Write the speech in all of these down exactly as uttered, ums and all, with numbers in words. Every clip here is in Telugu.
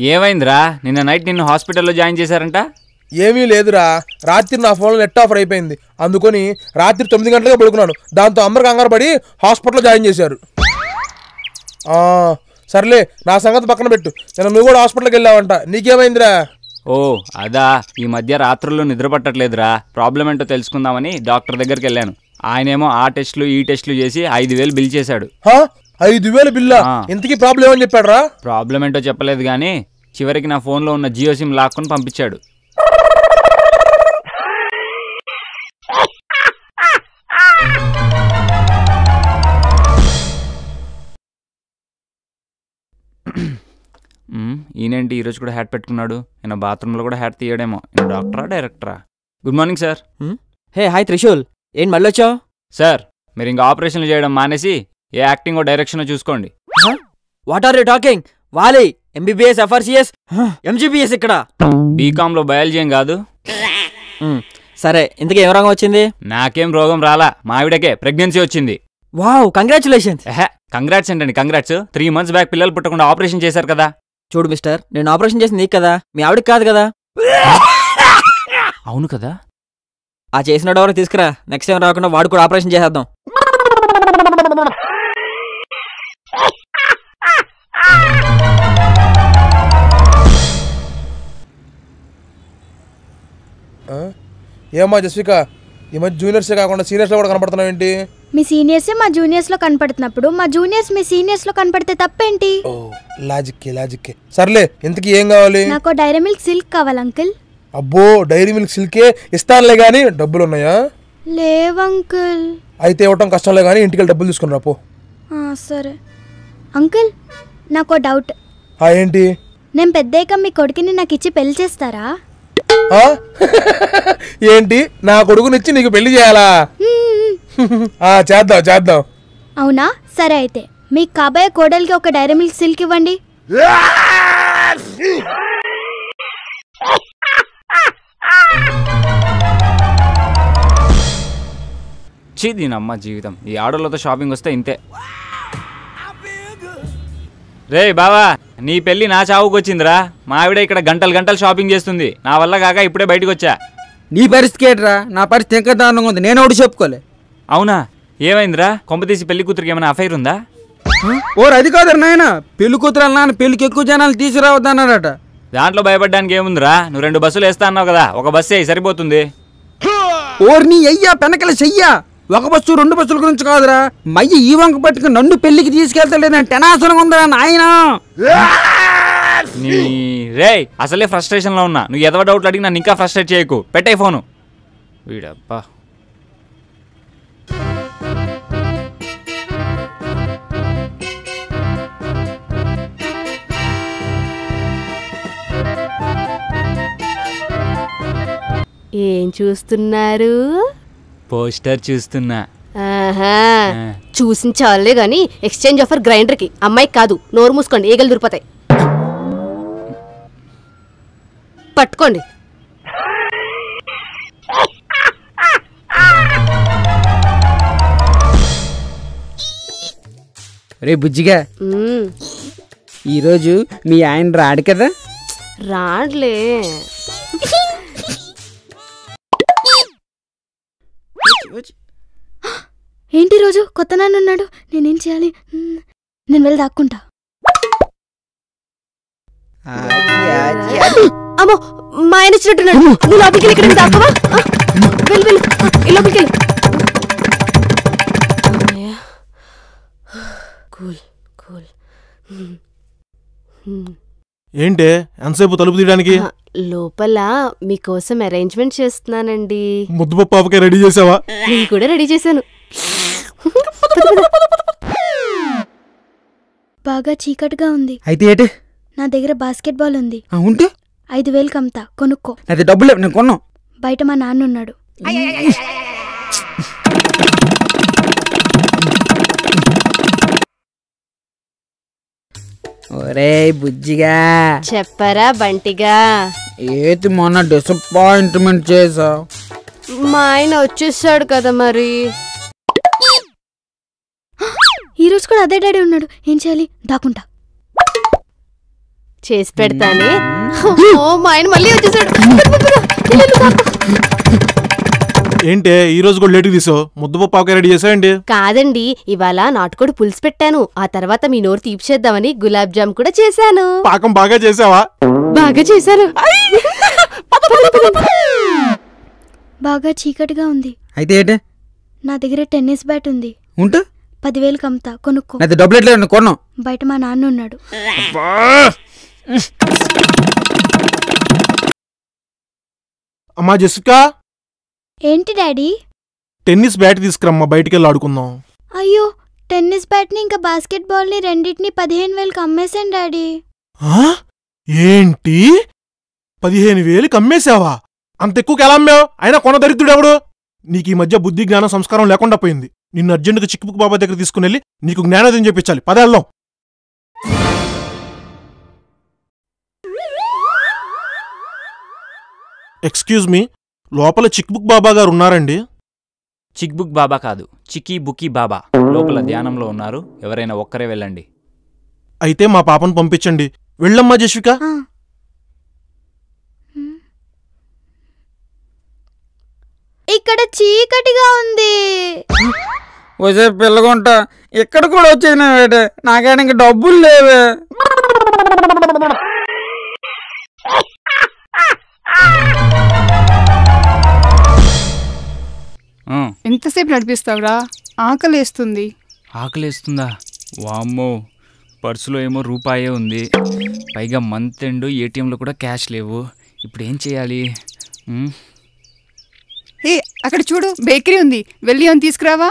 ఏమైందిరా? నిన్న నైట్ నిన్ను హాస్పిటల్లో జాయిన్ చేశారంట? ఏమీ లేదురా, రాత్రి నా ఫోన్లో నెట్ ఆఫర్ అయిపోయింది, అందుకని రాత్రి తొమ్మిది గంటలుగా పడుకున్నాను. దాంతో అమ్మరు కంగారు పడి హాస్పిటల్లో జాయిన్ చేశారు. సర్లే, నా సంగతి పక్కన పెట్టు. నేను నువ్వు కూడా హాస్పిటల్కి వెళ్ళావంట, నీకేమైందిరా? ఓ అదా, ఈ మధ్య రాత్రుల్లో నిద్ర పట్టట్లేదురా. ప్రాబ్లం ఏంటో తెలుసుకుందామని డాక్టర్ దగ్గరికి వెళ్ళాను. ఆయనేమో ఆ టెస్టులు ఈ టెస్టులు చేసి ఐదు వేలు బిల్ చేశాడు. ఐదు వేలు బిల్లా? ఇంతకీ ప్రాబ్లం ఏమని చెప్పాడు రా? ప్రాబ్లం ఏంటో చెప్పలేదు కానీ చివరికి నా ఫోన్లో ఉన్న జియో సిమ్ లాక్కొని పంపించాడు. ఈయనేంటి ఈరోజు కూడా హ్యాట్ పెట్టుకున్నాడు? ఈయన బాత్రూంలో కూడా హ్యాట్ తీయడేమో. ఈయన డాక్టరా డైరెక్టరా? Good morning sir. Hey hi Trishul, ఏం మళ్ళీ వచ్చావు? సార్ మీరు ఇంకా ఆపరేషన్లు చేయడం మానేసి ఏ యాక్టింగ్ డైరెక్షన్ చూసుకోండి. What are you talking? వాలి ఎంబీబీఎస్ ఎఫ్ఆర్సిఎస్ ఎంజీబీఎస్ ఇక్కడ. బీకామ్ లో బయాలజీ ఏం కాదు. సరే, ఇంతకీ ఏం రోగం వచ్చింది? నాకేం రోగం రాలా, మా ఆవిడకే ప్రెగ్నెన్సీ వచ్చింది. Wow, congratulations. ఎహే, కంగ్రాట్స్ ఏంటండి కంగ్రాట్స్? త్రీ మంత్స్ బ్యాక్ పిల్లలు పుట్టకుండా ఆపరేషన్ చేశారు కదా. చూడు మిస్టర్, నేను ఆపరేషన్ చేసింది నీకు కదా, మీ ఆవిడకి కాదు కదా. అవును కదా. ఆ చేసిన ఎవరు తీసుకురా, నెక్స్ట్ టైం రాకుండా వాడు కూడా ఆపరేషన్ చేసేద్దాం. ఏమా జస్విక, ఈ మధ్య జూనియర్సే కాకుండా సీనియర్స్లో కూడా కనపడుతున్నావు ఏంటి? మీ సీనియర్సే మా జూనియర్స్లో కనపడుతున్నప్పుడు మా జూనియర్స్ మీ సీనియర్స్లో కనపడితే తప్పేంటి? Logic logic. సర్లే, ఇంతకీ ఏం కావాలి? నాకు డైరీ మిల్క్ సిల్క్ కావాలి అంకుల్. అబ్బో, డైరీ మిల్క్ సిల్కే ఇస్తానులే గానీ డబ్బులు ఉన్నాయా? లేవు అంకుల్. అయితే ఇవ్వటం కష్టంలే గానీ ఇంటికి డబ్బులు తీసుకుని రాపో. సరే అంకుల్, నాకు డౌట్. ఏంటి? నేను పెద్దయ్యాక మీ కొడుకుని నాకు ఇచ్చి పెళ్లి చేస్తారా? ఏంటి, నా కొడుకునిచ్చి నీకు పెళ్లి చేయాలా? చేద్దాం చేద్దాం. అవునా, సరే అయితే మీకు కాబోయే కోడలికి ఒక డైరీ మిల్క్ సిల్క్ ఇవ్వండి. చీ దీనమ్మ జీవితం, ఈ ఆడోళ్ళతో షాపింగ్ వస్తే ఇంతే. రే బావా, నీ పెళ్లి నా చావుకు వచ్చిందిరా. మా ఆవిడ ఇక్కడ గంటలు గంటలు షాపింగ్ చేస్తుంది, నా వల్ల కాక ఇప్పుడే బయటకు వచ్చా. నీ పరిస్థితి ఏంట్రా? నా పరిస్థితి ఇంకా దారుణంగా ఉంది, నేను ఒకటి చెప్పుకోలే. అవునా, ఏమైందిరా? కొంపతీసి పెళ్లి కూతురికి ఏమైనా అఫైర్ ఉందా? ఓరు అది కాదు నాయన, పెళ్లి కూతురు నాన్న పెళ్లికి ఎక్కువ జనాలు తీసుకురావద్దన్నారట. దాంట్లో భయపడ్డానికి ఏముందిరా? నువ్వు రెండు బస్సులు వేస్తా అన్నావు కదా, ఒక బస్సే సరిపోతుంది. ఓర్ నీ అయ్యా పెనకల చెయ్యా, ఒక బస్సు రెండు బస్సుల గురించి కాదురా. మయ్య ఈ వంక పట్టుకుని నన్ను పెళ్లికి తీసుకెళ్తలేదని టెనాసనంగా ఉందిరా నాయన. నీ రే అసలే ఫ్రస్ట్రేషన్ లో ఉన్నా, నువ్వు ఎదవ డౌట్లు అడిగి నన్ను ఇంకా ఫ్రస్ట్రేట్ చేయకు. పెట్టే ఫోను. వీడబ్బా. ఏం చూస్తున్నారు? పోస్టర్ చూస్తున్నా. చూసిన చాలే గాని ఎక్స్చేంజ్ ఆఫర్ గ్రైండర్ కి, అమ్మాయికి కాదు. నోరు మూసుకోండి, ఈగలు దూరిపోతాయి. పట్టుకోండి. రే బుజ్జిగా, ఈరోజు మీ ఆయన రాడు కదా? రాడ్లే. ఏంటి రోజు కొత్త నాన్న ఉన్నాడు, నేనేం చేయాలి? నేను వెళ్ళి దాక్కుంటా. అమ్మో, మా ఆయన వచ్చినట్టున్నాడు. నువ్వు లోపలికి వెళ్ళి ఇక్కడ దాక్కవా? వెళ్ళి వెళ్ళి లోపలికి వెళ్ళి. Cool cool. ఏంటే ఎంతసేపు తలుపు తీయడానికి? లోపల మీకోసం అరేంజ్మెంట్ చేస్తున్నానండి. ముద్దుపప్పు ఆవకాయ రెడీ చేసావా? నేను కూడా రెడీ చేశాను. బాగా చీకటిగా ఉంది. అయితే ఏంటి? నా దగ్గర బాస్కెట్ బాల్ ఉంది. ఉంటే ఐదు వేలు కమ్తా, కొనుక్కో. అది డబ్బులు నేను కొన్నా. బయట మా నాన్న ఉన్నాడు. ఒరే బుజ్జిగా, చెప్పరా బంటిగా? ఏది మొన్న డిసప్పాయింట్మెంట్ చేసావు? మా ఆయన వచ్చేసాడు కదా మరి. ఈరోజు కూడా అదే డాడీ ఉన్నాడు, ఏం చేయాలి? దాక్కుంటా. చేసి పెడతానే. ఓ మా ఆయన మళ్ళీ వచ్చేసాడు. ఏంటే ఈ రోజు కూడా లేటుగా తీసావు? ముద్దపప్పు ఆవకాయ రెడీ చేసావేంటి? కాదండి, ఇవాళ నాటుకోడి పులుసు పెట్టాను. ఆ తర్వాత మీ నోరు తీపి చేద్దామని గులాబ్ జామ్ కూడా చేశాను. పాకం బాగా చేసావా? బాగా చేశాను. బాగా చీకటిగా ఉంది. అయితే ఏంటి? నా దగ్గర టెన్నిస్ బ్యాట్ ఉంది. ఉంటూ పదివేలకు అమ్ముతా, కొనుక్కో. అయితే డబ్బులు ఎట్లా కొన్నాం? బయట మా నాన్న ఉన్నాడు. అమ్మా జెసికా, ఏంటి డాడీ? టెన్నిస్ బ్యాట్ తీసుకురమ్మా, బయటికి వెళ్ళి ఆడుకుందాం. అయ్యో, టెన్నిస్ బ్యాట్ ని ఇంకా బాస్కెట్ బాల్ ని రెండింటిని పదిహేను వేలకు అమ్మేశాను డాడీ. ఏంటి పదిహేను వేలు అమ్మేశావా? అంత ఎక్కువకి ఎలా అమ్మావు? అయినా కొన దరిద్రుడెవడు? నీకు ఈ మధ్య బుద్ధి జ్ఞానం సంస్కారం లేకుండా పోయింది. నిన్ను అర్జెంటుగా చిక్కుబుక్ బాబా దగ్గర తీసుకుని వెళ్ళి నీకు జ్ఞానోదయం చెప్పించాలి. పదేళ్లం. ఎక్స్క్యూజ్ మీ, లోపల చిక్కుబుక్ బాబా గారు ఉన్నారండి? చిక్ బుక్ బాబా కాదు, చికీ బుకీ బాబా. లోపల ధ్యానంలో ఉన్నారు. ఎవరైనా ఒక్కరే వెళ్ళండి. అయితే మా పాపను పంపించండి. వెళ్ళమ్మా జస్విక. ఆ. ఇక్కడ చీకటిగా ఉంది. వచ్చే పిల్లగుంటా ఇక్కడ కూడా వచ్చేనా? నాకైనా ఇంక డబ్బులు లేవే. ఎంతసేపు నడిపిస్తావురా? ఆకలేస్తుంది. ఆకలేస్తుందా? వామ్మో, పర్సులో ఏమో రూపాయే ఉంది. పైగా మంత్ ఎండ్, ఏటీఎంలో కూడా క్యాష్ లేవు. ఇప్పుడు ఏం చేయాలి? ఉమ్, ఏ అక్కడ చూడు, బేకరీ ఉంది. వెళ్ళి అని తీసుకురావా?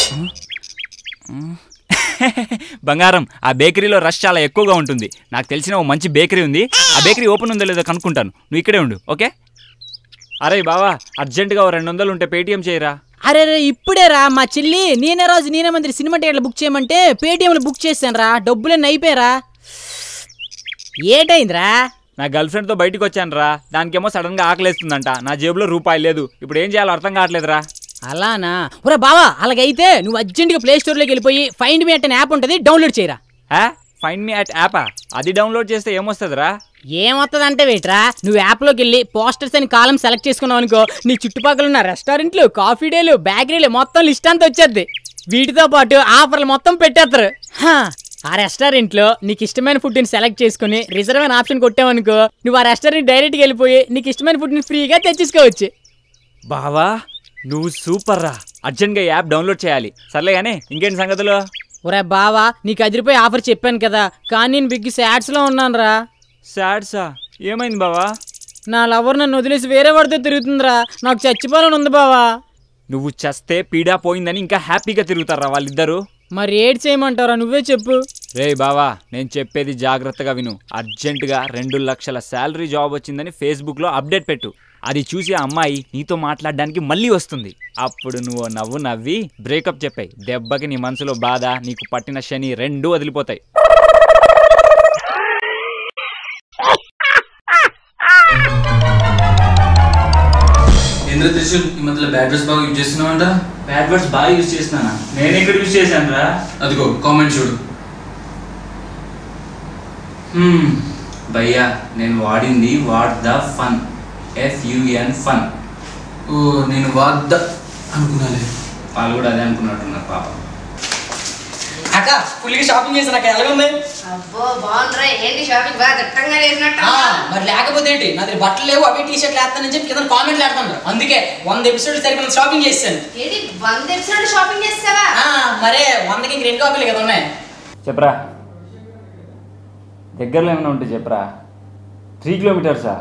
బంగారం, ఆ బేకరీలో రష్ చాలా ఎక్కువగా ఉంటుంది. నాకు తెలిసిన ఓ మంచి బేకరీ ఉంది. ఆ బేకరీ ఓపెన్ ఉందో లేదో కనుక్కుంటాను. నువ్వు ఇక్కడే ఉండు, ఓకే? అరే బావా, అర్జెంటుగా ఓ రెండు వందలు ఉంటే పేటీఎం చేయరా. అరే రే ఇప్పుడే రా మా చెల్లి నేనే రాజు నేనే మంత్రి సినిమా టికెట్లు బుక్ చేయమంటే పేటీఎంలో బుక్ చేశాను రా. డబ్బులన్నీ అయిపోయారా? ఏటైందిరా? నా గర్ల్ ఫ్రెండ్తో బయటకు వచ్చాను రా. దానికేమో సడన్గా ఆకలేస్తుందంట. నా జేబులో రూపాయి లేదు. ఇప్పుడు ఏం చేయాలో అర్థం కావట్లేదురా. అలానా? ఒరే బావా, అలాగైతే నువ్వు అర్జెంటుగా ప్లే స్టోర్లోకి వెళ్ళిపోయి ఫైండ్ మీ అట్ అనే యాప్ ఉంటుంది, డౌన్లోడ్ చేయరా. ఫైండ్ మీ అట్ యాపా? అది డౌన్లోడ్ చేస్తే ఏమొస్తుందిరా? ఏమొస్తుందంటే వేట్రా, నువ్వు యాప్లోకి వెళ్ళి పోస్టర్స్ అని కాలం సెలెక్ట్ చేసుకున్నావు అనుకో, నీ చుట్టుపక్కల ఉన్న రెస్టారెంట్లు, కాఫీ డేలు, బేకరీలు మొత్తం లిస్ట్ అంతా వచ్చేద్ది. వీటితో పాటు ఆఫర్లు మొత్తం పెట్టేస్తారు. ఆ రెస్టారెంట్లో నీకు ఇష్టమైన ఫుడ్ని సెలెక్ట్ చేసుకుని రిజర్వ్ అయిన ఆప్షన్ కొట్టావనుకో, నువ్వు ఆ రెస్టారెంట్ డైరెక్ట్గా వెళ్ళిపోయి నీకు ఇష్టమైన ఫుడ్ని ఫ్రీగా తెచ్చేసుకోవచ్చు. బావా నువ్వు సూపర్ రా. అర్జెంట్గా యాప్ డౌన్లోడ్ చేయాలి. సర్లే కానీ ఇంకేంటి సంగతులు? ఒరే బావా, నీకు అదిరిపోయి ఆఫర్ చెప్పాను కదా, కానీ నేను బిగ్ సాడ్స్లో ఉన్నాను రా. సాడ్సా? ఏమైంది బావా? నా లవర్ నన్ను వదిలేసి వేరే వాడితో తిరుగుతుందిరా. నాకు చచ్చిపోవాలని ఉంది బావా. నువ్వు చస్తే పీడా పోయిందని ఇంకా హ్యాపీగా తిరుగుతారా వాళ్ళిద్దరు? మరి ఏడ్ చేయమంటారా? నువ్వే చెప్పు. రే బావా, నేను చెప్పేది జాగ్రత్తగా విను. అర్జెంటుగా రెండు లక్షల శాలరీ జాబ్ వచ్చిందని ఫేస్బుక్లో అప్డేట్ పెట్టు. అది చూసి ఆ అమ్మాయి నీతో మాట్లాడడానికి మళ్ళీ వస్తుంది. అప్పుడు నువ్వు నవ్వు నవ్వి బ్రేకప్ చెప్పాయి. దెబ్బకి నీ మనసులో బాధ, నీకు పట్టిన శని రెండూ వదిలిపోతాయి. ఏంద్ర త్రిశూల్, ఈ మధ్యలో బ్యాడ్ వర్డ్స్ బాగా యూజ్ చేస్తున్నావంట? బ్యాడ్ వర్డ్స్ బాగా యూజ్ చేస్తున్నానా? నేను ఎక్కడ యూజ్ చేశాను రా? అదిగో కామెంట్ చూడు. భయ్యా, నేను వాడింది what the fun, F U N fun. ఓ, నేను వాద్ద అనుకున్నాలే. వాళ్ళు కూడా అదే అనుకున్నట్టున్నారు పాప. అక్క ఫుల్గా షాపింగ్ చేసాను అక్క, ఎలాగుంది? అబ్బో బాగుందిరా. ఏంటి షాపింగ్ బాగా దట్టంగా చేసినట్టు? మరి లేకపోతే ఏంటి, నా దగ్గర బట్టలు లేవు, అవి టీ షర్ట్లు వేస్తానని చెప్పి కింద కామెంట్లు పెడతాను. అందుకే వంద ఎపిసోడ్ సరిగ్గా షాపింగ్ చేస్తాను. ఏంటి వంద ఎపిసోడ్ షాపింగ్ చేస్తావా? మరే వందకి ఇంక రెండు కాపీలు కదా ఉన్నాయి. చెప్పరా, దగ్గరలో ఏమైనా ఉంటే చెప్పరా. త్రీ కిలోమీటర్సా?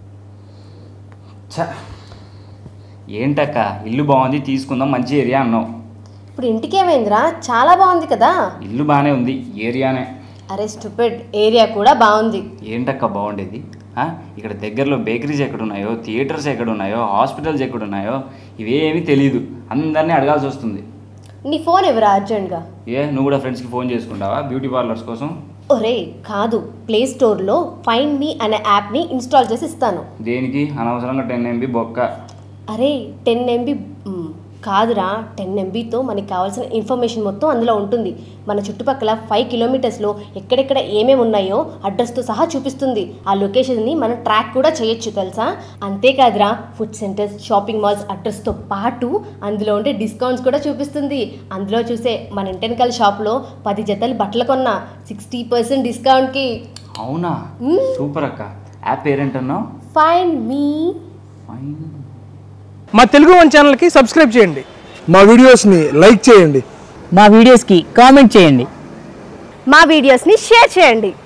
చ ఏంటక్క, ఇల్లు బాగుంది తీసుకుందాం, మంచి ఏరియా అన్నావు. ఇప్పుడు ఇంటికి ఏమైందిరా? చాలా బాగుంది కదా. ఇల్లు బాగానే ఉంది, ఏరియానే. అరే స్టూపిడ్, ఏరియా కూడా బాగుంది. ఏంటక్క బాగుండేది? ఇక్కడ దగ్గరలో బేకరీస్ ఎక్కడున్నాయో, థియేటర్స్ ఎక్కడున్నాయో, హాస్పిటల్స్ ఎక్కడున్నాయో ఇవేమీ తెలియదు. అందరినీ అడగాల్సి వస్తుంది. నీ ఫోన్ ఎవరా అర్జెంట్గా? ఏ నువ్వు కూడా ఫ్రెండ్స్కి ఫోన్ చేసుకుంటావా బ్యూటీ పార్లర్స్ కోసం? ఒరే కాదు, ప్లే స్టోర్లో ఫైండ్ మీ అనే యాప్ని ఇన్స్టాల్ చేసి ఇస్తాను. దేనికి? అనవసరంగా టెన్ ఎంబీ బొక్క. అరే టెన్ ఎంబీ కాదురా, టెన్ ఎంబీతో మనకి కావాల్సిన ఇన్ఫర్మేషన్ మొత్తం అందులో ఉంటుంది. మన చుట్టుపక్కల ఫైవ్ కిలోమీటర్స్లో ఎక్కడెక్కడ ఏమేమి ఉన్నాయో అడ్రస్తో సహా చూపిస్తుంది. ఆ లొకేషన్ని మనం ట్రాక్ కూడా చేయొచ్చు తెలుసా. అంతేకాదురా, ఫుడ్ సెంటర్స్, షాపింగ్ మాల్స్ అడ్రస్తో పాటు అందులో ఉండే డిస్కౌంట్స్ కూడా చూపిస్తుంది. అందులో చూసే మన ఇంటెనకల్ షాప్లో పది జతలు బట్టలు కొన్నా సిక్స్టీ పర్సెంట్ డిస్కౌంట్కి. అవునా, సూపర్ అక్క. యాప్ పేరేంటన్నావు? Find me. మా తెలుగు వన్ ఛానల్కి సబ్స్క్రైబ్ చేయండి. మా వీడియోస్ని లైక్ చేయండి. మా వీడియోస్కి కామెంట్ చేయండి. మా వీడియోస్ని షేర్ చేయండి.